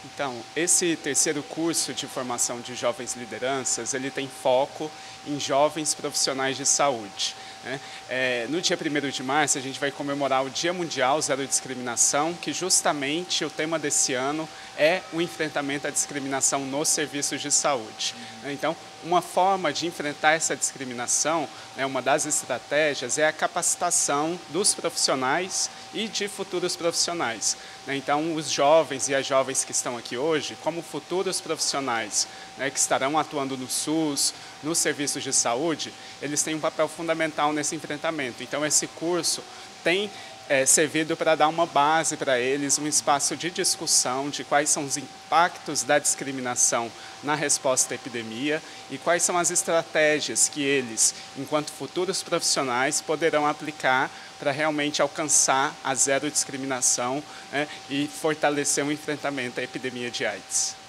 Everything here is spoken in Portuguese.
Então, esse terceiro curso de formação de jovens lideranças, ele tem foco em jovens profissionais de saúde, né? No dia 1º de março, a gente vai comemorar o Dia Mundial Zero Discriminação, que justamente o tema desse ano é o enfrentamento à discriminação nos serviços de saúde, né? Então, uma forma de enfrentar essa discriminação, né, uma das estratégias é a capacitação dos profissionais e de futuros profissionais, né? Então, os jovens e as jovens que estão aqui hoje, como futuros profissionais, né, que estarão atuando no SUS, nos serviços de saúde, eles têm um papel fundamental nesse enfrentamento. Então, esse curso tem servido para dar uma base para eles, um espaço de discussão de quais são os impactos da discriminação na resposta à epidemia e quais são as estratégias que eles, enquanto futuros profissionais, poderão aplicar para realmente alcançar a zero discriminação, né, e fortalecer o enfrentamento à epidemia de AIDS.